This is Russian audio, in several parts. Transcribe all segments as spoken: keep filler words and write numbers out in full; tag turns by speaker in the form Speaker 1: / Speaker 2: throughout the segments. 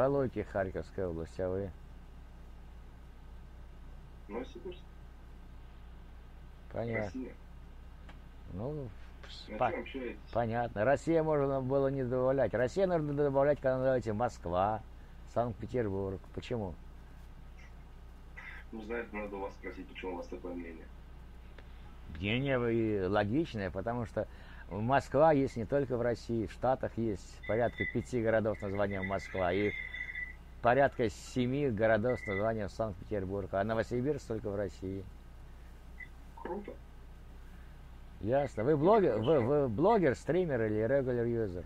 Speaker 1: Валуйки, Харьковская область, а вы?
Speaker 2: Новосибирск.
Speaker 1: Понятно.
Speaker 2: Россия.
Speaker 1: Ну,
Speaker 2: На
Speaker 1: по-
Speaker 2: чем общаетесь?
Speaker 1: понятно. Россия можно было не добавлять. Россия нужно добавлять, когда называете Москва, Санкт-Петербург. Почему?
Speaker 2: Не знаю, это надо у вас спросить, почему у вас такое мнение.
Speaker 1: Мнение вы- логичное, потому что Москва есть не только в России, в Штатах есть порядка пяти городов с названием Москва и порядка семи городов с названием Санкт-Петербург, а Новосибирск только в России.
Speaker 2: Круто.
Speaker 1: Ясно. Вы блогер, вы, вы блогер, стример или регуляр юзер?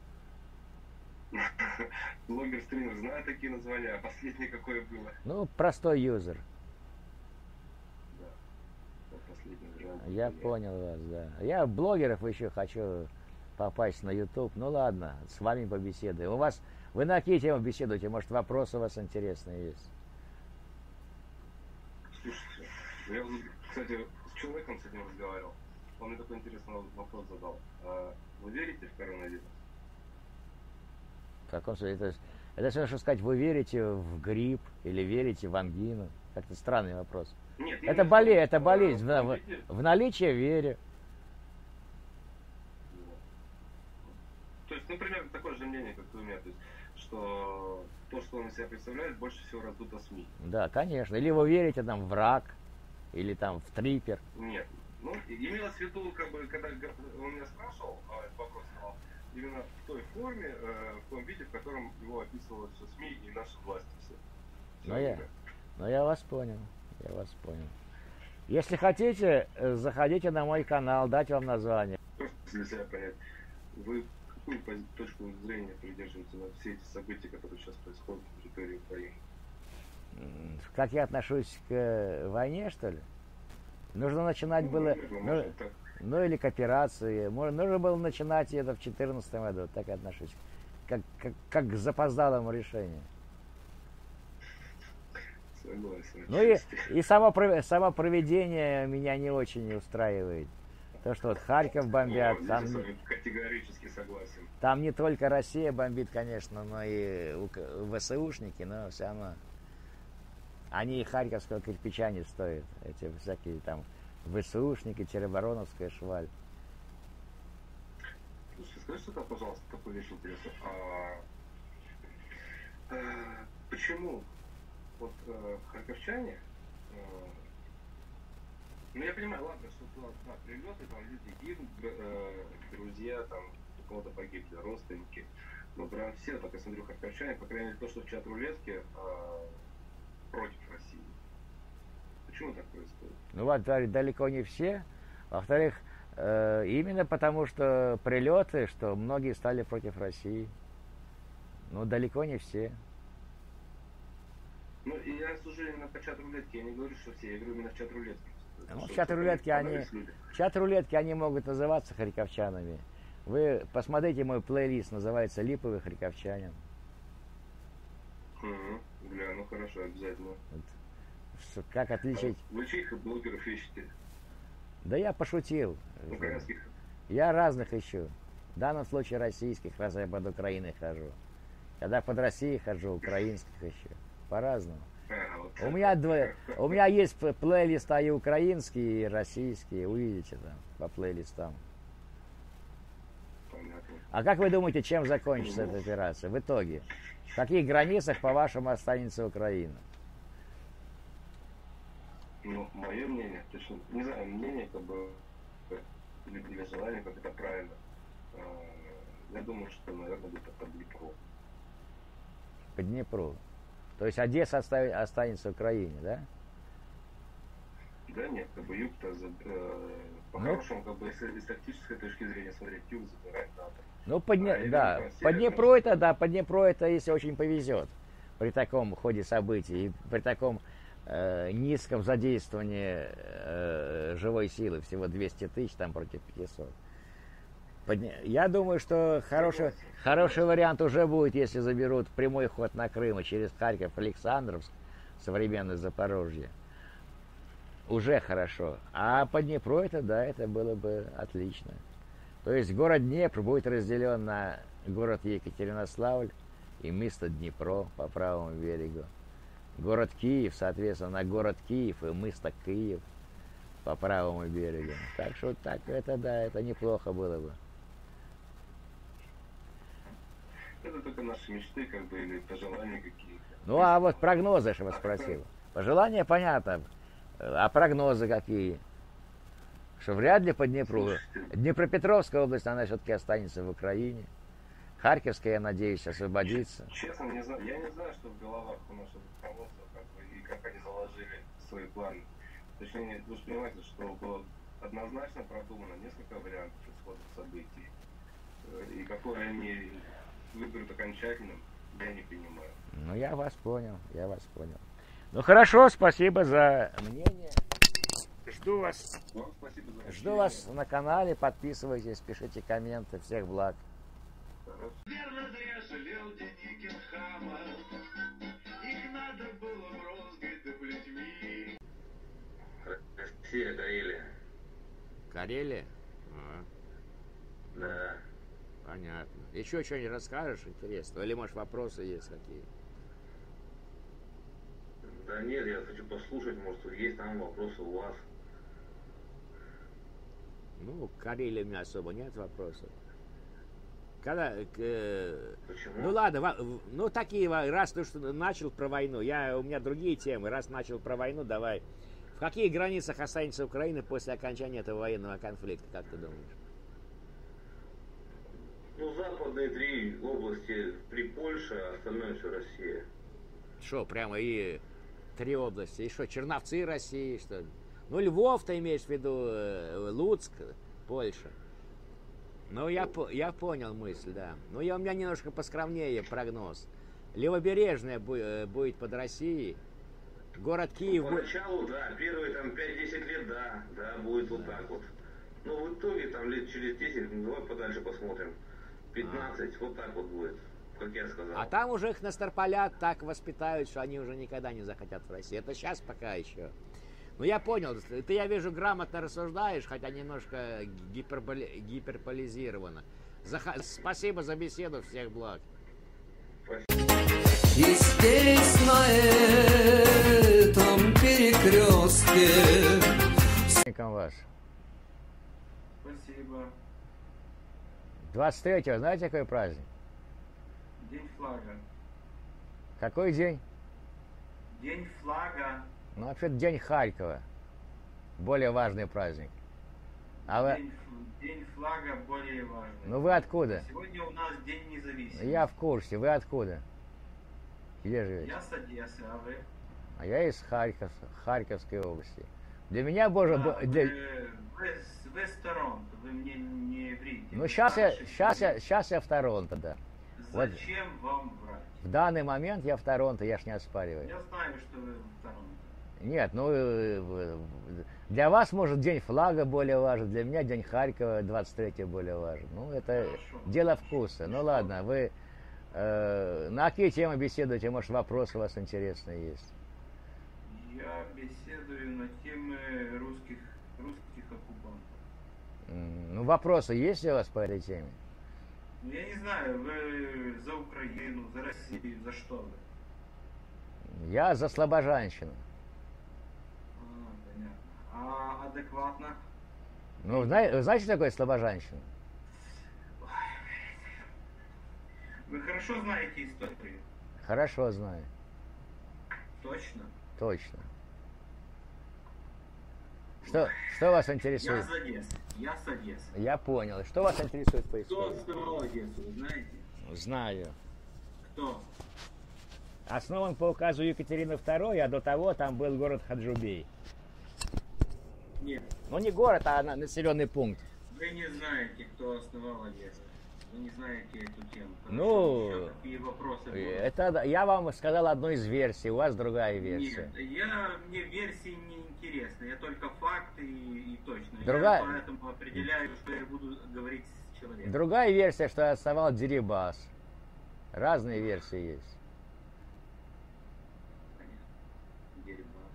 Speaker 2: Блогер-стример знаю такие названия, а последнее какое было?
Speaker 1: Ну, простой юзер.
Speaker 2: Да. Вот последний вариант.
Speaker 1: Я
Speaker 2: Нет.
Speaker 1: понял вас, да. Я блогеров еще хочу попасть на YouTube. Ну ладно, с вами побеседую. У вас, вы на какие темы беседуете? Может, вопросы у вас интересные есть?
Speaker 2: Слушайте, я, вот, кстати, с человеком с этим разговаривал. Он мне такой интересный вопрос задал. А вы верите в коронавирус?
Speaker 1: В каком смысле? Это, это все, что сказать, вы верите в грипп или верите в ангину? Как-то странный вопрос.
Speaker 2: Нет,
Speaker 1: Это болезнь, это болезнь. В, в, в наличие верю.
Speaker 2: То есть, например, такое же мнение, как и у меня, то есть, что то, что он из себя представляет, больше всего раздуто СМИ.
Speaker 1: Да, конечно. Или вы верите там в рак, или там в трипер.
Speaker 2: Нет. Ну, имелось в виду, как бы, когда он меня спрашивал, а, этот вопрос задал, именно в той форме, э, в том виде, в котором его описывалось все СМИ и наши власти все.
Speaker 1: Ну я, ну я вас понял, я вас понял. Если хотите, э, заходите на мой канал, дать вам название.
Speaker 2: Просто для себя понять, вы какую пози- точку зрения придерживаете на все эти события, которые сейчас происходят на территории Украины?
Speaker 1: М, Как я отношусь к э, войне, что ли? Нужно начинать
Speaker 2: Ну,
Speaker 1: было,
Speaker 2: наверное,
Speaker 1: ну,
Speaker 2: можно так.
Speaker 1: ну или к операции. Можно, нужно было начинать это в две тысячи четырнадцатом году, так и отношусь. Как, как, как к запоздалому решению.
Speaker 2: Согласен.
Speaker 1: Ну и,
Speaker 2: отчасти.
Speaker 1: и само, пров- само проведение меня не очень устраивает. То, что вот Харьков бомбят,
Speaker 2: О,
Speaker 1: там,
Speaker 2: здесь я с
Speaker 1: не-
Speaker 2: вами категорически согласен.
Speaker 1: там не только Россия бомбит, конечно, но и ук- ВСУшники, но все равно. Они и харьковского кирпича не стоят. Эти всякие там ВСУшники, теробороновская шваль.
Speaker 2: Слушайте, скажите тогда, пожалуйста, такую вещь интересную. А, э, почему вот э, харьковчане, э, ну я понимаю, ладно, что туда, да, прилеты, там люди гибнут, э, друзья, там у кого-то погибли, родственники, но прям все, так я смотрю, харьковчане, по крайней мере, то, что в чат рулетке, э, против России. Почему так происходит?
Speaker 1: Ну, во-первых, далеко не все. Во-вторых, э, именно потому что прилеты, что многие стали против России. Ну, далеко не все.
Speaker 2: Ну, и я сужу именно по чат рулетке, я не говорю, что все, я говорю именно в чат рулетке.
Speaker 1: Ну, в чат рулетке они, в чат рулетке они могут называться харьковчанами. Вы посмотрите мой плейлист, называется «Липовый харьковчанин».
Speaker 2: Угу. Бля, ну хорошо, обязательно.
Speaker 1: Вот. С- Как отличить?
Speaker 2: А вы чьих блогеров ищете?
Speaker 1: Да я пошутил.
Speaker 2: Украинских?
Speaker 1: Я разных ищу. В данном случае российских, раз я под Украиной хожу. Когда под Россией хожу, украинских ищу. По-разному.
Speaker 2: А, вот
Speaker 1: У
Speaker 2: это.
Speaker 1: меня, дво- у меня есть п- плейлисты и украинские, и российские. Увидите там по плейлистам.
Speaker 2: Понятно.
Speaker 1: А как вы думаете, чем закончится эта операция в итоге? В каких границах, по-вашему, останется Украина?
Speaker 2: Ну, мое мнение, точно, не знаю, мнение, как бы, или, или желание, как это правильно. А, я думаю, что, наверное, где-то под Днепром.
Speaker 1: По Днепру. То есть Одесса остави- останется в Украине, да?
Speaker 2: Да нет, как бы юг-то, за- э, по-хорошему, как бы, если с тактической точки зрения смотреть, юг забирать надо.
Speaker 1: Ну, по, Дне-
Speaker 2: А, я
Speaker 1: да,
Speaker 2: думаю,
Speaker 1: по
Speaker 2: север,
Speaker 1: Днепру это, да, по Днепру это, если очень повезет, при таком ходе событий, и при таком э, низком задействовании э, живой силы, всего двести тысяч там против пятисот. По Дне- Я думаю, что хороший, хороший вариант уже будет, если заберут прямой ход на Крым и через Харьков, Александровск, современное Запорожье. Уже хорошо. А по Днепру это, да, это было бы отлично. То есть город Днепр будет разделен на город Екатеринославль и место Днепро по правому берегу. Город Киев, соответственно, на город Киев и место Киев по правому берегу. Так что так, это да, это неплохо было бы.
Speaker 2: Это только наши мечты, как бы, или пожелания какие-то.
Speaker 1: Ну, а вот прогнозы, что я спросил. Пожелания понятно. А прогнозы какие? Что вряд ли по Днепру.
Speaker 2: Слушайте.
Speaker 1: Днепропетровская область, она все-таки останется в Украине. Харьковская, я надеюсь, освободится.
Speaker 2: Честно, не знаю, я не знаю, что в головах у наших руководства, как бы, и как они заложили свои планы. Точнее, вы же понимаете, что было однозначно продумано несколько вариантов исхода событий. И какой они выберут окончательным, я не понимаю.
Speaker 1: Ну, я вас понял, я вас понял. Ну, хорошо, спасибо за мнение. Жду вас.
Speaker 2: Вам спасибо за
Speaker 1: Жду вас на канале, подписывайтесь, пишите комменты. Всех благ.
Speaker 3: Верно зря жалел Деникин хама. Их надо было в розгой да плетьми.
Speaker 2: Россия, Карелия.
Speaker 1: Карелия? А,
Speaker 2: Да.
Speaker 1: понятно. Еще что-нибудь расскажешь интересного? Или, может, вопросы есть какие?
Speaker 2: Да нет, я хочу послушать, может, есть там вопросы у вас.
Speaker 1: Ну, к Карелии у меня особо нет вопросов. Когда, э,
Speaker 2: Почему?
Speaker 1: ну ладно, ва- в- ну такие, ва- раз ты что начал про войну, я, у меня другие темы, раз начал про войну, давай. В каких границах останется Украина после окончания этого военного конфликта, как ты думаешь?
Speaker 2: Ну, западные три области при Польше, а остальное все Россия.
Speaker 1: Что, прямо и три области, и что, Черновцы России, что ли? Ну, Львов ты имеешь в виду, э, Луцк, Польша. Ну, я, по- я понял мысль, да. Ну, я, у меня немножко поскромнее прогноз. Левобережная бу- э, будет под Россией. Город Киев будет...
Speaker 2: Поначалу, да, первые там пять-десять лет, да, да, будет вот так вот. Но в итоге там лет через десять, ну давай подальше посмотрим. пятнадцать, вот так вот будет, как я сказал.
Speaker 1: А там уже их настропалят, так воспитают, что они уже никогда не захотят в Россию. Это сейчас пока еще. Ну, я понял. Ты, я вижу, грамотно рассуждаешь, хотя немножко гиперболи- гиперполизировано. Заха- Спасибо за беседу, всех благ.
Speaker 4: И здесь, на этом перекрестке,
Speaker 1: Ваш.
Speaker 5: Спасибо.
Speaker 1: двадцать третьего, знаете, какой праздник?
Speaker 5: День флага.
Speaker 1: Какой день?
Speaker 5: День флага.
Speaker 1: Ну, вообще-то День Харькова. Более важный праздник. А вы...
Speaker 5: День, ф- день флага более важный.
Speaker 1: Ну, вы откуда?
Speaker 5: Сегодня у нас День независимости.
Speaker 1: Я в курсе. Вы откуда? Где живете?
Speaker 5: Я с Одессы, а вы?
Speaker 1: А я из Харьков, Харьковской области. Для меня, боже...
Speaker 5: А,
Speaker 1: бо-
Speaker 5: вы,
Speaker 1: для-
Speaker 5: вы, с- вы с Торонто, вы мне не врите.
Speaker 1: Ну,
Speaker 5: Вы
Speaker 1: сейчас я,
Speaker 5: старше
Speaker 1: сейчас, я,
Speaker 5: человек.
Speaker 1: сейчас я в Торонто, да. вот.
Speaker 5: Зачем вам врать?
Speaker 1: В данный момент я в Торонто, я ж не оспариваю.
Speaker 5: Я знаю, что вы в Торонто.
Speaker 1: Нет, ну, э, э, для вас, может, День флага более важен, для меня День Харькова двадцать третьего более важен. Ну, это
Speaker 5: Хорошо.
Speaker 1: дело вкуса. Ну,
Speaker 5: Что?
Speaker 1: ладно, вы э, на какие темы беседуете? Может, вопросы у вас интересные есть?
Speaker 5: Я беседую на темы русских, русских оккупантов.
Speaker 1: М, Ну, вопросы есть у вас по этой теме?
Speaker 5: Ну, я не знаю, вы за Украину, за Россию, за что вы?
Speaker 1: Я за слабожанщину.
Speaker 5: А, понятно. А адекватно?
Speaker 1: Ну, зна- знаете, что такое слабожанщина?
Speaker 5: Вы хорошо знаете историю?
Speaker 1: Хорошо знаю,
Speaker 5: Точно?
Speaker 1: точно. Что, что вас
Speaker 5: Я
Speaker 1: интересует?
Speaker 5: с Одессы. Я с Одессы.
Speaker 1: Я понял. Что вас интересует по
Speaker 5: Кто
Speaker 1: истории?
Speaker 5: основал Одессу, вы знаете?
Speaker 1: Знаю.
Speaker 5: Кто?
Speaker 1: Основан по указу Екатерины второй, а до того там был город Хаджубей.
Speaker 5: Нет.
Speaker 1: Ну, не город, а на- населенный пункт.
Speaker 5: Вы не знаете, кто основал Одессу. Вы не знаете эту тему.
Speaker 1: Ну,
Speaker 5: Хорошо, еще какие вопросы будут?
Speaker 1: Это да, я вам сказал одну из версий, у вас другая версия.
Speaker 5: Нет, я, мне версии не интересны. Я только факты и, и точно.
Speaker 1: Другая-
Speaker 5: Я поэтому определяю, что я буду говорить с человеком.
Speaker 1: Другая версия, что основал Дерибас. Разные версии есть.
Speaker 5: Понятно. Дерибас.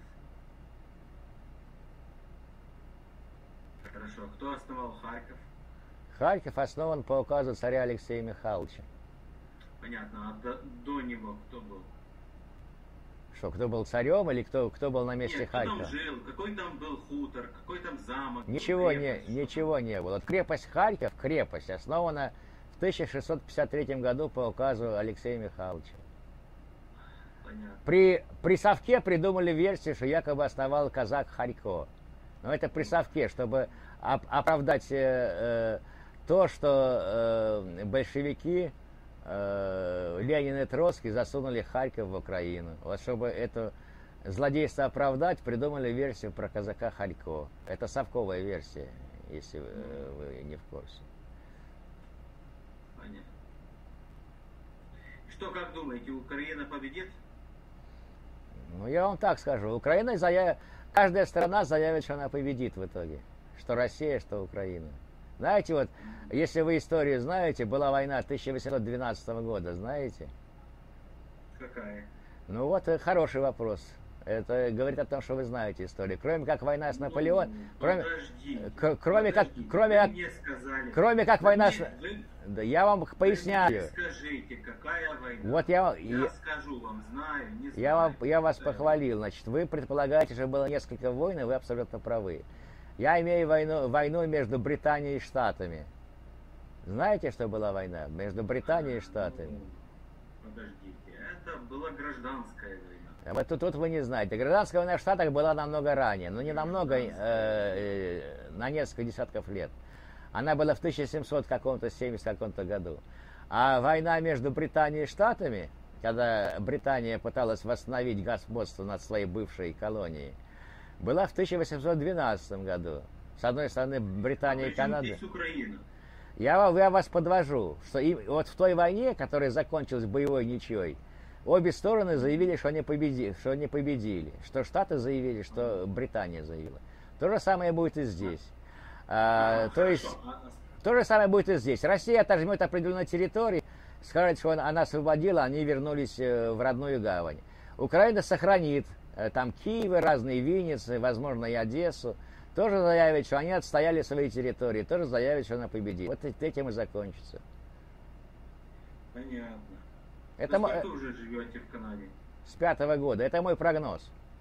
Speaker 5: Хорошо. Кто основал Харьков?
Speaker 1: Харьков основан по указу царя Алексея Михайловича.
Speaker 5: понятно. А до, до него кто был?
Speaker 1: Что, кто был царем или кто, кто был на месте
Speaker 5: Нет, кто
Speaker 1: Харькова?
Speaker 5: там жил, какой там был хутор, какой там замок?
Speaker 1: Ничего не,
Speaker 5: крепость, что
Speaker 1: ничего не было. Вот крепость Харьков, крепость, основана в тысяча шестьсот пятьдесят третьем году по указу Алексея Михайловича.
Speaker 5: там? Понятно.
Speaker 1: При, при совке придумали версию, что якобы основал казак Харько. Но это при совке, чтобы оп- оправдать э, э, то, что э, большевики, э, Ленин и Троцкий засунули Харьков в Украину. Вот чтобы это злодейство оправдать, придумали версию про казака Харько. Это совковая версия, если вы, вы не в курсе.
Speaker 5: Понятно. Что, как думаете, Украина победит?
Speaker 1: Ну, я вам так скажу. Украина заяв... Каждая страна заявит, что она победит в итоге. Что Россия, что Украина. Знаете, вот, если вы историю знаете, была война тысяча восемьсот двенадцатого года, знаете?
Speaker 5: Какая?
Speaker 1: Ну вот, э, хороший вопрос. Это говорит о том, что вы знаете историю. Кроме как война с Наполеоном...
Speaker 5: Ну,
Speaker 1: Кроме,
Speaker 5: подождите,
Speaker 1: к- кроме как...
Speaker 5: подождите,
Speaker 1: Кроме
Speaker 5: вы
Speaker 1: как...
Speaker 5: мне сказали.
Speaker 1: Кроме как
Speaker 5: Вы
Speaker 1: война
Speaker 5: мне-
Speaker 1: с...
Speaker 5: вы-
Speaker 1: Да я вам
Speaker 5: вы
Speaker 1: поясняю.
Speaker 5: мне скажите, какая война?
Speaker 1: Вот я,
Speaker 5: Я
Speaker 1: я,
Speaker 5: скажу вам, знаю, не знаю.
Speaker 1: я, вам, я вас
Speaker 5: Какая
Speaker 1: похвалил. Значит, вы предполагаете, что было несколько войн, и вы абсолютно правы. Я имею войну, войну между Британией и Штатами. Знаете, что была война между Британией и Штатами?
Speaker 5: Ну, подождите, это была гражданская война.
Speaker 1: А вот тут, тут вы не знаете. Гражданская война в Штатах была намного ранее. Ну, не намного, э, э, на несколько десятков лет. Она была в тысяча семьсот каком-то, семидесятом каком-то году. А война между Британией и Штатами, когда Британия пыталась восстановить господство над своей бывшой колонией, была в тысяча восемьсот двенадцатом году. С одной стороны, Британия и
Speaker 5: Причем
Speaker 1: Канада.
Speaker 5: здесь Украина?
Speaker 1: Я, ва- я вас подвожу, что и, вот в той войне, которая закончилась боевой ничьей, обе стороны заявили, что они, победи, что они победили. Что Штаты заявили, что Британия заявила. То же самое будет и здесь. А,
Speaker 5: А,
Speaker 1: то есть,
Speaker 5: хорошо, а-
Speaker 1: то же самое будет и здесь. Россия отожмет определенные территории, скажет, что она освободила, они вернулись э, в родную гавань. Украина сохранит э, там Киев, разные Винницы, возможно, и Одессу. Тоже заявит, что они отстояли свои территории, тоже заявит, что она победит. Вот этим и закончится.
Speaker 5: Понятно.
Speaker 1: Это
Speaker 5: Вы
Speaker 1: мо-
Speaker 5: сколько уже живете в Канаде?
Speaker 1: с пятого года. Это мой прогноз.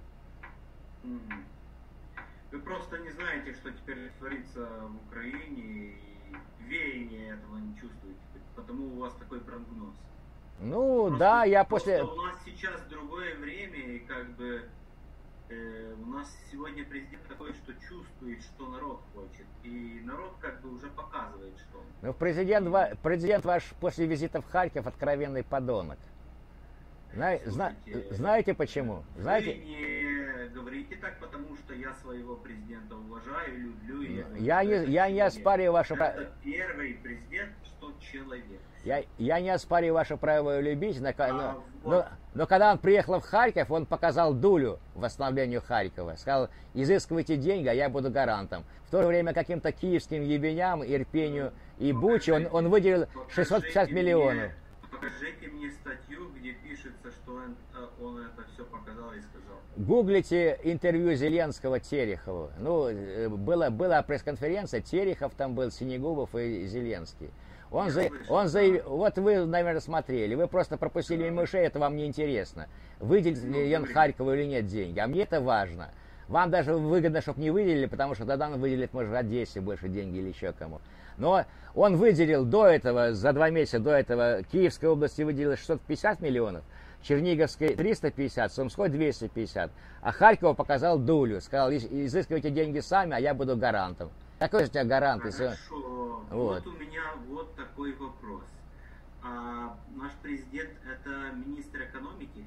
Speaker 5: Мгм. Вы просто не знаете, что теперь творится в Украине, и веяние этого не чувствуете, потому у вас такой прогноз.
Speaker 1: Ну,
Speaker 5: Просто-
Speaker 1: да, я
Speaker 5: просто
Speaker 1: после...
Speaker 5: у нас сейчас другое время, и как бы э, у нас сегодня президент такой, что чувствует, что народ хочет, и народ как бы уже показывает, что он.
Speaker 1: Ну, президент, ва- президент ваш после визита в Харьков откровенный подонок. Зна- зна-
Speaker 5: Слушайте,
Speaker 1: знаете почему? Знаете,
Speaker 5: Вы не говорите так, потому что я своего президента уважаю, люблю. И знаю,
Speaker 1: я
Speaker 5: что
Speaker 1: не,
Speaker 5: это
Speaker 1: я не
Speaker 5: человек.
Speaker 1: оспариваю ваше право.
Speaker 5: Это первый президент, что человек.
Speaker 1: Я, я не оспариваю ваше право его любить, но, ка-
Speaker 5: А,
Speaker 1: но,
Speaker 5: вот.
Speaker 1: но- но когда он приехал в Харьков, он показал дулю восстановлению Харькова. Сказал, изыскивайте деньги, а я буду гарантом. В то же время каким-то киевским ебеням, Ирпению и Буче он, он выделил шестьсот пятьдесят
Speaker 5: Покажите
Speaker 1: миллионов.
Speaker 5: мне- покажите мне статью, где пишется, что он, э, он это все показал и сказал.
Speaker 1: Гуглите интервью Зеленского Терехову. Ну, э, была, была пресс-конференция, Терехов там был, Синегубов и Зеленский. Он,
Speaker 5: Я
Speaker 1: за,
Speaker 5: слышал,
Speaker 1: он
Speaker 5: да.
Speaker 1: заявил, вот вы, наверное, смотрели, вы просто пропустили мимо ушей, это вам не интересно. Выделит
Speaker 5: Ну,
Speaker 1: ли он
Speaker 5: говори.
Speaker 1: Харькову или нет деньги, а мне это важно. Вам даже выгодно, чтобы не выделили, потому что тогда он выделит, может, Одессе больше деньги или еще кому. Но он выделил до этого, за два месяца до этого, Киевской области выделил шестьсот пятьдесят миллионов, Черниговской триста пятьдесят, Сумской двести пятьдесят, а Харькову показал дулю, сказал, «Из- изыскивайте деньги сами, а я буду гарантом». Какой же у тебя гарант? если-
Speaker 5: Хорошо.
Speaker 1: Вот.
Speaker 5: Вот. у меня вот такой вопрос. А наш президент это министр экономики?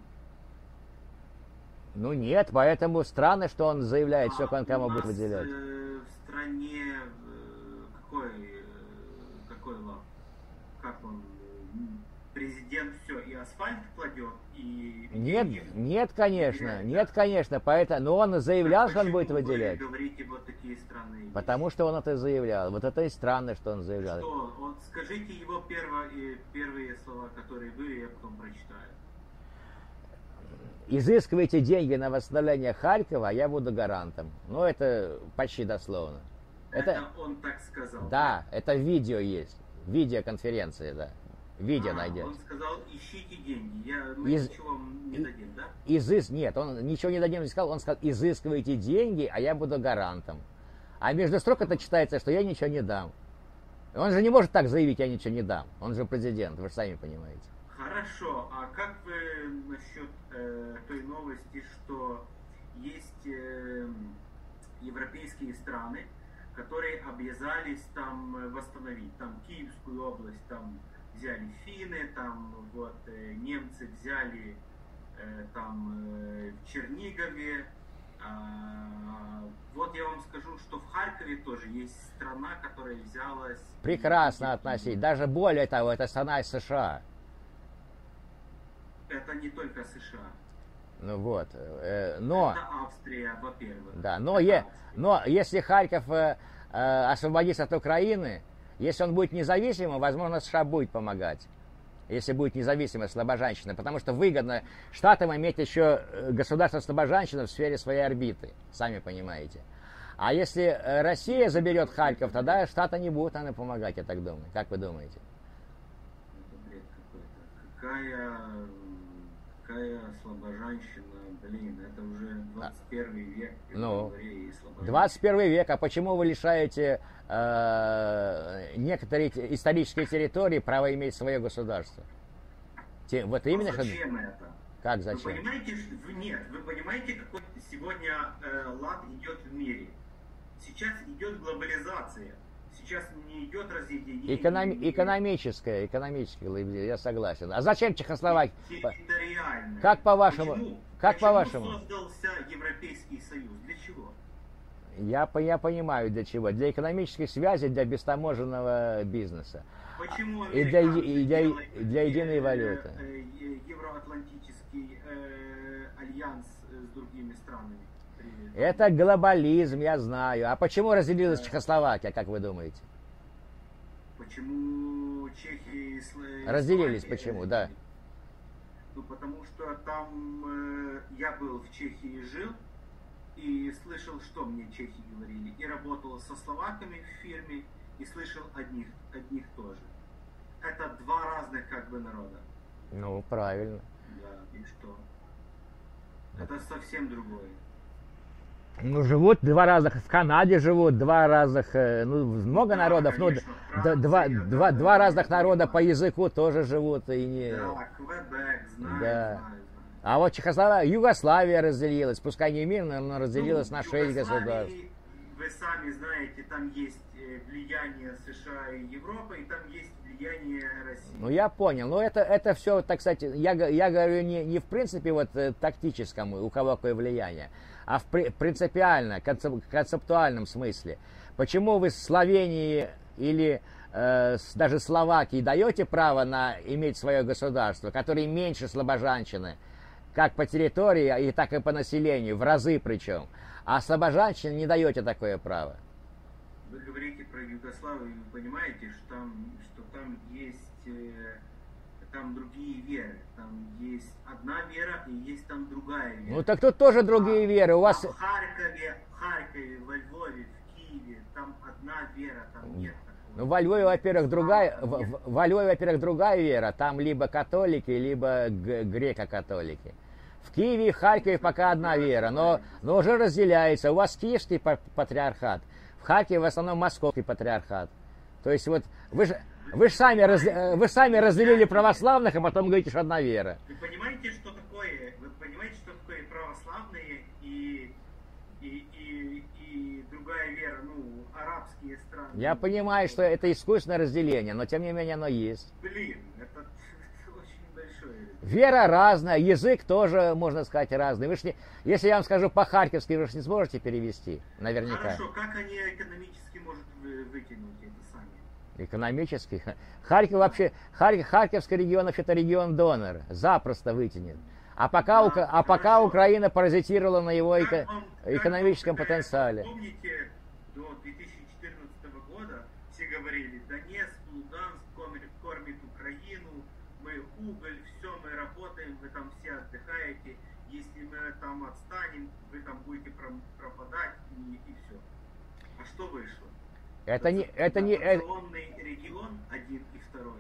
Speaker 1: Ну нет, поэтому странно, что он заявляет, все,
Speaker 5: А
Speaker 1: кому
Speaker 5: у
Speaker 1: будет
Speaker 5: нас,
Speaker 1: выделять.
Speaker 5: э, в стране э, какой, э, какой лав? Как он? э, Президент все и асфальт кладет, и...
Speaker 1: Нет,
Speaker 5: деньги
Speaker 1: нет, конечно,
Speaker 5: выделяет,
Speaker 1: нет,
Speaker 5: да?
Speaker 1: конечно, поэтому, но он заявлял,
Speaker 5: Так
Speaker 1: что он будет
Speaker 5: почему
Speaker 1: выделять.
Speaker 5: Вы говорите вот такие странные вещи?
Speaker 1: Потому что он это заявлял. Вот это и странно, что он заявлял.
Speaker 5: Что? Вот скажите его первые, первые слова, которые были, я потом прочитаю.
Speaker 1: Изыскивайте деньги на восстановление Харькова, а я буду гарантом. Ну, это почти дословно.
Speaker 5: Это,
Speaker 1: Это,
Speaker 5: он так сказал.
Speaker 1: да, это видео есть. Видеоконференция, да. видео
Speaker 5: А,
Speaker 1: найдете.
Speaker 5: Он сказал, ищите деньги. Я, мы
Speaker 1: Из-
Speaker 5: ничего вам не
Speaker 1: и-
Speaker 5: дадим, да?
Speaker 1: Изыс... Нет, он ничего не дадим не сказал, он сказал, изыскивайте деньги, а я буду гарантом. А между строк это читается, что я ничего не дам. Он же не может так заявить, я ничего не дам. Он же президент, вы же сами понимаете.
Speaker 5: Хорошо, а как вы насчет э, той новости, что есть э, европейские страны, которые обязались там э, восстановить, там Киевскую область, там взяли финны, там вот э, немцы взяли э, там э, в Чернигове. А, вот я вам скажу, что в Харькове тоже есть страна, которая взялась...
Speaker 1: Прекрасно относить. Даже более того, это страна из США.
Speaker 5: Это не только США.
Speaker 1: Ну вот. э, Но...
Speaker 5: Это Австрия, во-первых.
Speaker 1: Да, но,
Speaker 5: Это
Speaker 1: е,
Speaker 5: Австрия.
Speaker 1: но если Харьков э, э, освободится от Украины, если он будет независимым, возможно, США будет помогать. Если будет независимая слабожанщина. Потому что выгодно Штатам иметь еще э, государство слабожанщины в сфере своей орбиты. Сами понимаете. А если э, Россия заберет Харьков, тогда Штаты не будут нам помогать, я так думаю. Как вы думаете?
Speaker 5: Это бред какой-то. Какая, какая слабожанщина, блин, это уже двадцать первый век.
Speaker 1: Ну,
Speaker 5: говоря, и слабожанщина.
Speaker 1: двадцать первый век, а почему вы лишаете э, некоторые те- исторические территории права иметь свое государство? Те- вот именно
Speaker 5: А
Speaker 1: что...
Speaker 5: зачем это?
Speaker 1: Как
Speaker 5: Вы
Speaker 1: зачем?
Speaker 5: понимаете, что... вы- Нет, вы понимаете, какой сегодня э, лад идет в мире? Сейчас идет глобализация. Сейчас не идет разъединение.
Speaker 1: Экономи-
Speaker 5: не-
Speaker 1: экономическое, экономическое, глубина, я согласен. А зачем Чехословакия?
Speaker 5: территориальное.
Speaker 1: Как по-вашему-
Speaker 5: Почему?
Speaker 1: как
Speaker 5: Почему
Speaker 1: по-вашему?
Speaker 5: создался Европейский Союз? Для чего?
Speaker 1: Я, по- я понимаю для чего. Для экономической связи, для бестаможенного бизнеса.
Speaker 5: Почему
Speaker 1: И для
Speaker 5: американцы
Speaker 1: е- и для-
Speaker 5: делают,
Speaker 1: и для единой
Speaker 5: э,
Speaker 1: валюты.
Speaker 5: э, э, Евроатлантический э, альянс э, с другими странами? При-
Speaker 1: Это глобализм, я знаю. А почему разделилась Чехословакия, как вы думаете?
Speaker 5: Почему Чехия и Сл-
Speaker 1: Разделились
Speaker 5: Словакия
Speaker 1: почему, да.
Speaker 5: разделились? Ну, потому что там э, я был в Чехии, жил, и слышал, что мне чехи говорили. И работал со словаками в фирме, и слышал одних, одних тоже. Это два разных как бы народа.
Speaker 1: Ну, правильно.
Speaker 5: Да, и что? Это совсем другое.
Speaker 1: Ну, живут два разных, в Канаде живут два разных, э, ну, много
Speaker 5: Да,
Speaker 1: народов,
Speaker 5: конечно,
Speaker 1: ну, д- два,
Speaker 5: Франция,
Speaker 1: два,
Speaker 5: да,
Speaker 1: два
Speaker 5: да,
Speaker 1: разных
Speaker 5: да,
Speaker 1: народа
Speaker 5: да.
Speaker 1: по языку тоже живут. И не...
Speaker 5: Да, Квебек, знаю,
Speaker 1: Да.
Speaker 5: знаю, знаю.
Speaker 1: А вот Чехословакия, Югославия разделилась, пускай не мирно, но разделилась
Speaker 5: Ну,
Speaker 1: на
Speaker 5: в
Speaker 1: шесть
Speaker 5: Югославии,
Speaker 1: государств.
Speaker 5: Вы сами знаете, там есть э, влияние США и Европы, и там есть влияние России.
Speaker 1: Ну, я понял. Но это, это все, так сказать, я, г- я говорю не, не в принципе вот э, тактическом, у кого какое влияние, а в при- принципиально, концеп- концептуальном смысле. Почему вы Словении или э, с- даже Словакии даете право на иметь свое государство, которое меньше слабожанщины, как по территории, и так и по населению, в разы причем, а слабожанщине не даете такое право?
Speaker 5: Вы говорите про Югославию, вы понимаете, что там, что там есть э, там другие веры. Там есть одна вера и есть там другая вера.
Speaker 1: Ну так тут тоже другие
Speaker 5: А-
Speaker 1: веры. У вас...
Speaker 5: а в Харькове, в Харькове, во Львове, в Киеве, там одна вера, там нет такого.
Speaker 1: Ну, во Львове, во-первых, другая,
Speaker 5: Там
Speaker 1: в-
Speaker 5: нет.
Speaker 1: в- во Львове, во-первых, другая вера. Там либо католики, либо г- греко-католики. В Киеве и Харькове пока одна вера, но, но уже разделяется. У вас киевский па- патриархат, в Харькове в основном московский патриархат. То есть вот вы же вы ж сами, раз- э, вы сами разделили православных, а потом говорите, что одна вера.
Speaker 5: Вы понимаете, что такое? Вы понимаете, что такое православные и, и, и, и другая вера, ну, арабские страны?
Speaker 1: Я понимаю, что это искусственное разделение, но тем не менее оно есть.
Speaker 5: Блин, это, это очень большое.
Speaker 1: Вера разная, язык тоже, можно сказать, разный. Вы ж не, если я вам скажу по-харьковски, вы же не сможете перевести, наверняка.
Speaker 5: Хорошо, как они экономически могут вы- вытянуть это сами?
Speaker 1: Экономически. Харьков вообще, Харьков, Харьковский регион вообще-то регион донор. Запросто вытянет. А пока, Ука- а пока
Speaker 5: Хорошо.
Speaker 1: Украина паразитировала на его эко-
Speaker 5: Как вам- как
Speaker 1: экономическом
Speaker 5: вам,
Speaker 1: потенциале.
Speaker 5: Помните, до две тысячи четырнадцатого года все говорили, Донецк, Луганск кормит, кормит Украину, мы уголь, все, мы работаем, вы там все отдыхаете, если мы там отстанем, вы там будете пром- пропадать и, и все. А что вышло?
Speaker 1: Это не, это не, э-
Speaker 5: Дотационный регион один и второй.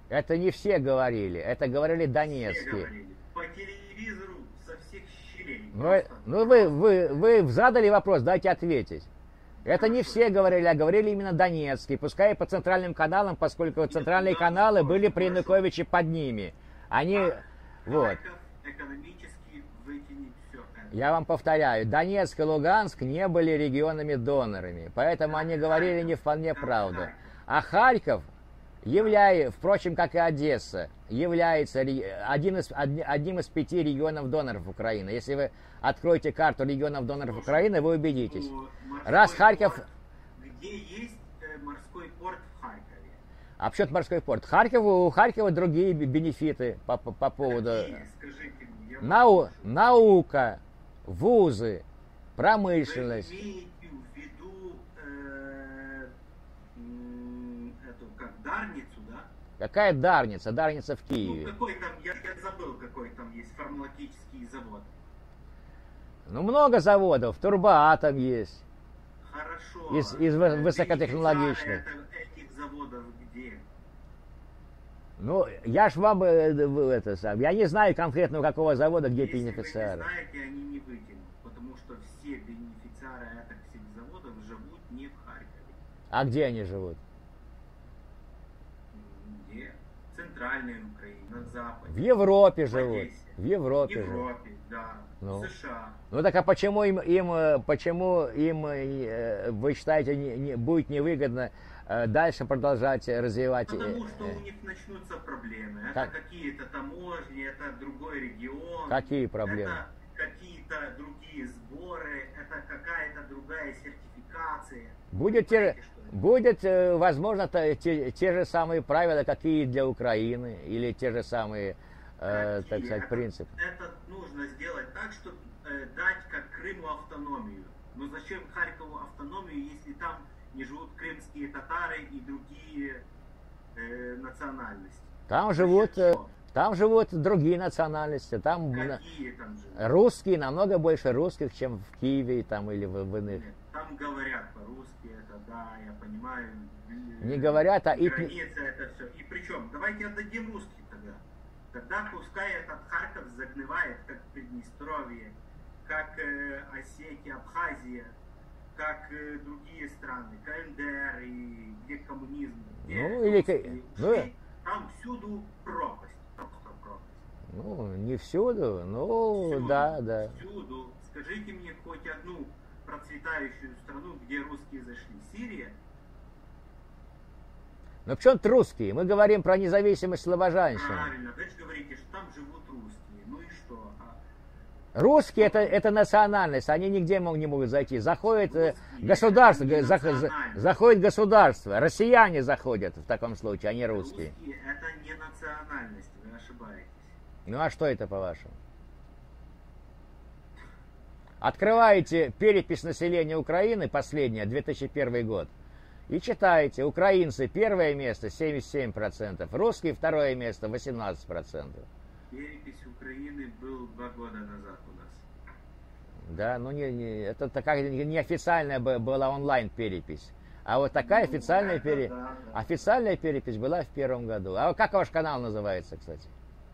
Speaker 1: Это не все говорили, это говорили
Speaker 5: Все
Speaker 1: донецкие.
Speaker 5: говорили. По телевизору со всех щелей.
Speaker 1: Ну,
Speaker 5: Просто.
Speaker 1: ну вы, вы, вы задали вопрос, дайте ответить. Это не все говорили, а говорили именно донецкие, пускай и по центральным каналам, поскольку центральные каналы были при Януковиче под ними. Они, вот.
Speaker 5: Харьков экономически вытянет все это.
Speaker 1: Я вам повторяю, Донецк и Луганск не были регионами-донорами, поэтому они говорили не вполне правду. А Харьков, являя, впрочем, как и Одесса, является один из, одним из пяти регионов-доноров Украины. Если вы откроете карту регионов-доноров Украины, вы убедитесь. Раз Харьков...
Speaker 5: Порт, где есть э, морской порт в Харькове?
Speaker 1: А почему морской порт? Харьков, у Харькова другие бенефиты по, по, по поводу...
Speaker 5: Какие? Скажите мне. Я
Speaker 1: Нау, наука, вузы,
Speaker 5: Вы
Speaker 1: промышленность.
Speaker 5: имеете в виду э, м, эту, как, Дарницу, да?
Speaker 1: Какая Дарница? Дарница в
Speaker 5: Ну,
Speaker 1: Киеве.
Speaker 5: какой там, я, я забыл, какой там есть фармакологический завод.
Speaker 1: Ну, много заводов. Турбоатом есть.
Speaker 5: Хорошо.
Speaker 1: Из- из вы- высокотехнологичных.
Speaker 5: Бенефициары это- этих заводов где?
Speaker 1: Ну, я ж вам э, э, это сам. Я не знаю конкретно у какого завода, где
Speaker 5: Если
Speaker 1: бенефициары.
Speaker 5: вы не знаете, они не вытянут, потому что все бенефициары этих всех заводов живут не в Харькове.
Speaker 1: А где они живут?
Speaker 5: Где? В центральной Украине, на западе.
Speaker 1: В Европе
Speaker 5: В
Speaker 1: живут.
Speaker 5: Одессе.
Speaker 1: В
Speaker 5: В
Speaker 1: Европе живут.
Speaker 5: Европе, да.
Speaker 1: Ну.
Speaker 5: В США.
Speaker 1: Ну так а почему им, им э, почему им, э, вы считаете, не, не- будет невыгодно э, дальше продолжать развивать? э,
Speaker 5: Потому что
Speaker 1: э,
Speaker 5: у них начнутся проблемы. Это
Speaker 1: Как?
Speaker 5: какие-то таможни, это другой регион.
Speaker 1: Какие проблемы?
Speaker 5: Это какие-то другие сборы, это какая-то другая сертификация.
Speaker 1: Будет, те,
Speaker 5: Понимаете, что это?
Speaker 1: будет э, возможно, та- те, те же самые правила, какие для Украины, или те же самые, э, так
Speaker 5: Какие?
Speaker 1: сказать,
Speaker 5: Это-
Speaker 1: принципы.
Speaker 5: Это нужно сделать так, чтобы э, дать как Крыму автономию. Но зачем Харькову автономию, если там не живут крымские татары и другие э, национальности?
Speaker 1: Там живут, э,
Speaker 5: Что?
Speaker 1: там живут другие национальности, там на-
Speaker 5: Какие там живут?
Speaker 1: русские, намного больше русских, чем в Киеве там, или в, в иных.
Speaker 5: Нет, там говорят по-русски, это да, я понимаю.
Speaker 1: Не говорят, а и-
Speaker 5: граница это все. И причем, давайте отдадим русских тогда. Тогда пускай этот Харьков загнивает, как Приднестровье, как э, Осетия, Абхазия, как э, другие страны, КНДР и где коммунизм. Где
Speaker 1: Ну, или ка-
Speaker 5: русские
Speaker 1: ну,
Speaker 5: ушли, там всюду пропасть. Просто пропасть.
Speaker 1: Ну, не всюду, ну,
Speaker 5: Всюду,
Speaker 1: да, да.
Speaker 5: Всюду. Скажите мне хоть одну процветающую страну, где русские зашли. Сирия?
Speaker 1: Но в чем русские? Мы говорим про независимость слобожанщины.
Speaker 5: Правильно, вы же говорите, что там живут русские. Ну и что? А
Speaker 1: Русские это, это национальность, они нигде мог- не могут зайти. Заходит э,
Speaker 5: Русские
Speaker 1: государство,
Speaker 5: это не
Speaker 1: га- зах- за-
Speaker 5: национальность.
Speaker 1: заходит государство. Россияне заходят в таком случае, а не русские.
Speaker 5: Русские это не национальность, вы ошибаетесь.
Speaker 1: Ну а что это по-вашему? Открываете перепись населения Украины, последняя, две тысячи первый год, и читаете, украинцы первое место семьдесят семь процентов, русские второе место восемнадцать процентов.
Speaker 5: Перепись Украины был два года назад у нас.
Speaker 1: Да, ну не, не, это такая неофициальная б- была онлайн перепись. А вот такая
Speaker 5: Ну,
Speaker 1: официальная,
Speaker 5: это
Speaker 1: пере-
Speaker 5: да, да.
Speaker 1: официальная перепись была в первом году. А как ваш канал называется, кстати?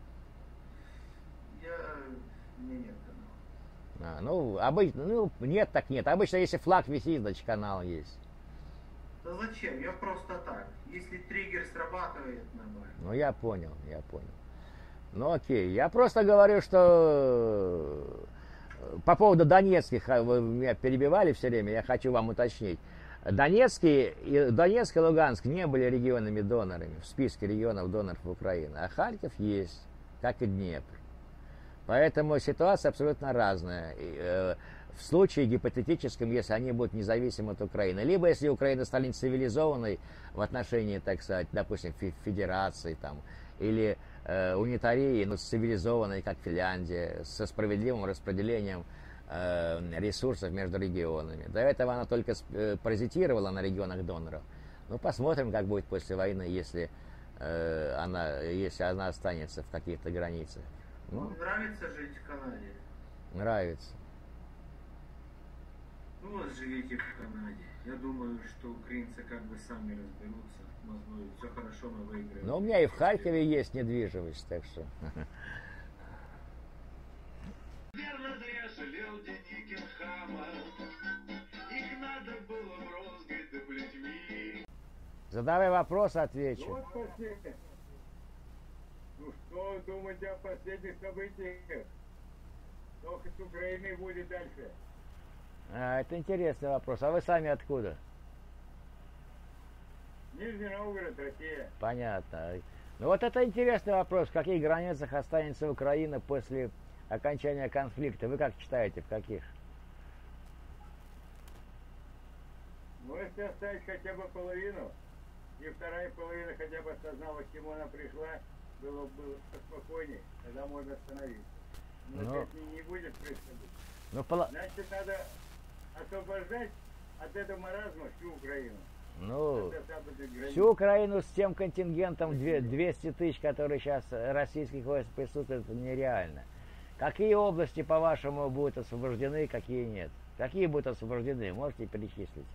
Speaker 5: Я... У меня нет канала.
Speaker 1: А, ну, обычно, ну, нет, так нет. Обычно, если флаг висит, значит канал есть.
Speaker 5: Да зачем? Я просто так. Если триггер срабатывает, нормально.
Speaker 1: Ну, я понял, я понял. Ну, окей. Я просто говорю, что э, по поводу донецких, а, вы меня перебивали все время, я хочу вам уточнить. Донецкие, и, Донецк и Луганск не были регионами-донорами в списке регионов-доноров Украины, а Харьков есть, как и Днепр. Поэтому ситуация абсолютно разная. И, э, в случае гипотетическом, если они будут независимы от Украины, либо если Украина станет цивилизованной в отношении, так сказать, допустим, фе- федерации там, или э, унитарии, но цивилизованной, как Финляндия, со справедливым распределением э, ресурсов между регионами. До этого она только сп- э, паразитировала на регионах доноров. Ну, посмотрим, как будет после войны, если, э, она, если она останется в каких-то границах. Ну,
Speaker 5: Вам нравится жить в Канаде?
Speaker 1: нравится.
Speaker 5: Ну, вот живите в Канаде. Я думаю, что украинцы как бы сами разберутся. Ну, все хорошо, мы выиграем.
Speaker 1: Но у меня и в Харькове есть недвижимость, так что...
Speaker 3: Верно зря жалел Деникин хама. Их надо было брызгать да плетьми.
Speaker 1: Задавай вопрос,
Speaker 6: Ну
Speaker 1: отвечу.
Speaker 6: вот последнее. Ну что думаете о последних событиях? Что с Украиной будет дальше?
Speaker 1: А, это интересный вопрос. А вы сами откуда?
Speaker 6: Нижний Новгород, Россия.
Speaker 1: Понятно. Ну вот это интересный вопрос. В каких границах останется Украина после окончания конфликта? Вы как считаете, в каких?
Speaker 6: Ну если оставить хотя бы половину, и вторая половина хотя бы осознала, к чему она пришла, было бы поспокойнее, тогда можно остановиться. Но
Speaker 1: Ну.
Speaker 6: это не, не будет происходить.
Speaker 1: Ну, пола-
Speaker 6: Значит, надо освобождать от этого маразма всю Украину.
Speaker 1: ну,
Speaker 6: От западных границ.
Speaker 1: всю Украину с тем контингентом две- двести тысяч, который сейчас российских войск присутствует, это нереально. Какие области, по-вашему, будут освобождены, какие нет? Какие будут освобождены? Можете перечислить?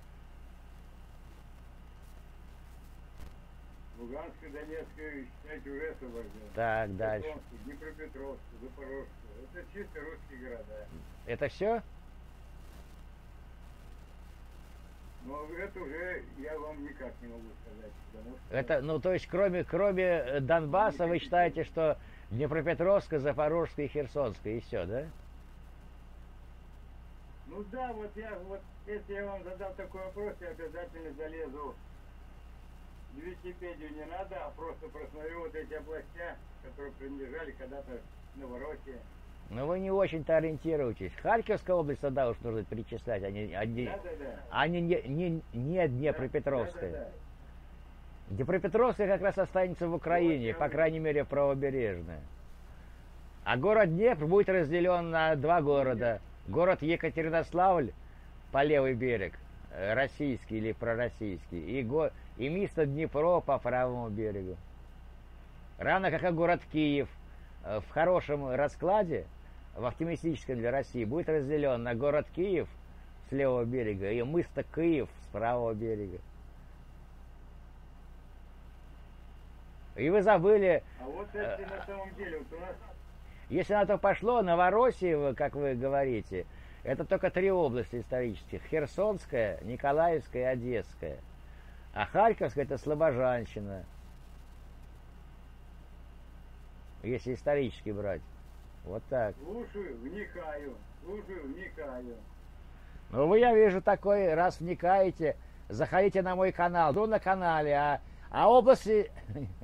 Speaker 6: Луганская, Донецкая, считайте, уже освобождены.
Speaker 1: Так, дальше.
Speaker 6: Херсонская, Днепропетровская, Запорожская. Это чисто русские города.
Speaker 1: Это все?
Speaker 6: Но это уже я вам никак не могу сказать, потому что...
Speaker 1: Это, ну, то есть, кроме, кроме э, Донбасса, вы считаете, что Днепропетровская, Запорожская и Херсонская, и все, да?
Speaker 6: Ну да, вот я, вот, если я вам задал такой вопрос, я обязательно залезу в Википедию, не надо, а просто просмотрю вот эти областя, которые принадлежали когда-то Новороссии.
Speaker 1: Но вы не очень-то ориентируетесь. Харьковская область тогда уж нужно перечислять, а не, а не,
Speaker 6: Да-да-да.
Speaker 1: а не, не, не, не Днепропетровская.
Speaker 6: Да-да-да.
Speaker 1: Днепропетровская как раз останется в Украине, по крайней мере, правобережная. А город Днепр будет разделен на два города. Город Екатеринославль по левый берег, э, российский или пророссийский, и, го, и место Днепро по правому берегу. Равно как и город Киев э, в хорошем раскладе, в оптимистическом для России, будет разделен на город Киев с левого берега и место Киев с правого берега. И вы забыли,
Speaker 6: А вот это на самом деле, вот у нас...
Speaker 1: если на то пошло, Новороссия, как вы говорите, это только три области исторических. Херсонская, Николаевская и Одесская. А Харьковская — это Слобожанщина. Если исторически брать. Вот так.
Speaker 6: Слушаю, вникаю, слушаю, вникаю.
Speaker 1: Ну, вы, я вижу, такой, раз вникаете, заходите на мой канал. Ну, на канале, а, а области...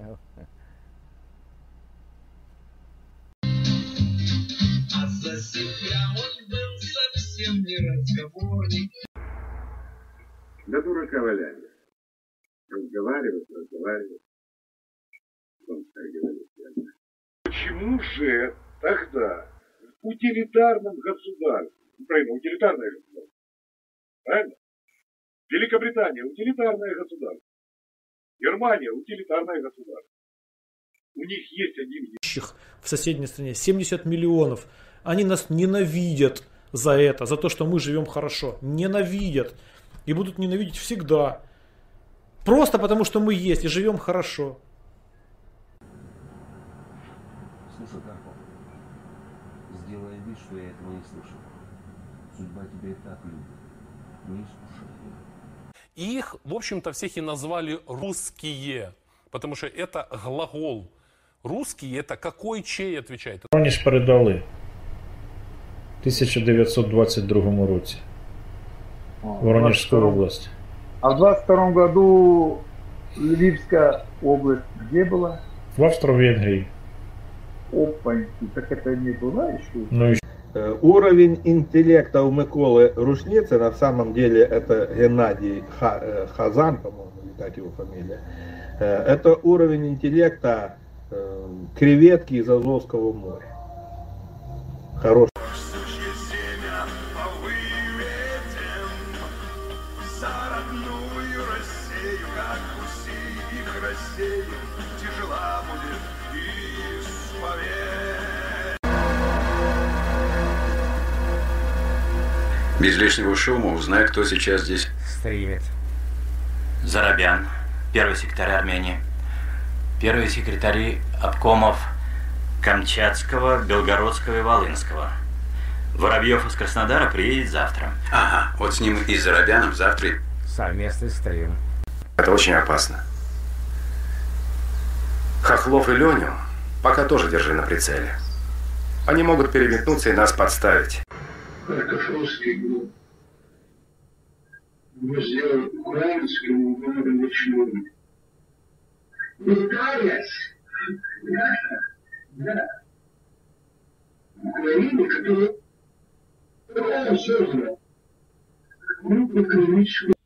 Speaker 3: А за себя он был совсем не разговорник.
Speaker 7: Да дурака валяли. Разговаривать, разговаривать. Он так говорит. Почему же тогда в утилитарном государстве, Украина утилитарное государство, правильно? Великобритания утилитарное государство, Германия утилитарное государство. У них есть один...
Speaker 8: В соседней стране семьдесят миллионов. Они нас ненавидят за это, за то, что мы живем хорошо. Ненавидят. И будут ненавидеть всегда. Просто потому, что мы есть и живем хорошо.
Speaker 9: Слушай, Карпов, сделай вид, что я этого не слышал. Судьба тебя и так любит. Не искушай ее.
Speaker 10: Их, в общем-то, всех и назвали русские, потому что это глагол. Русский — это какой, чей отвечает.
Speaker 8: Воронеж передали в тисяча дев'ятсот двадцять другому році. Воронежскую область.
Speaker 6: А в двадцать втором году Львивская область где была?
Speaker 8: В Австро-Венгрии.
Speaker 6: Опаньки, так это не была еще?
Speaker 8: Ну, и
Speaker 11: Уровень интеллекта у Миколы Рушницы, на самом деле это Геннадий Хазан, по-моему, так его фамилия. Это уровень интеллекта креветки из Азовского моря. Хороший.
Speaker 12: Без лишнего шума узнай, кто сейчас здесь
Speaker 1: стримит.
Speaker 12: Зарабян, первый секретарь Армении. Первые секретари обкомов Камчатского, Белгородского и Волынского. Воробьев из Краснодара приедет завтра.
Speaker 13: Ага, вот с ним и Зарабяном завтра.
Speaker 1: Совместный стрим.
Speaker 13: Это очень опасно. Хохлов и Леню пока тоже держи на прицеле. Они могут переметнуться и нас подставить.
Speaker 3: Картошовский был. Мы сделали украинскому городу член. Старец. Да, да. Украина, которая он создал группу экономическую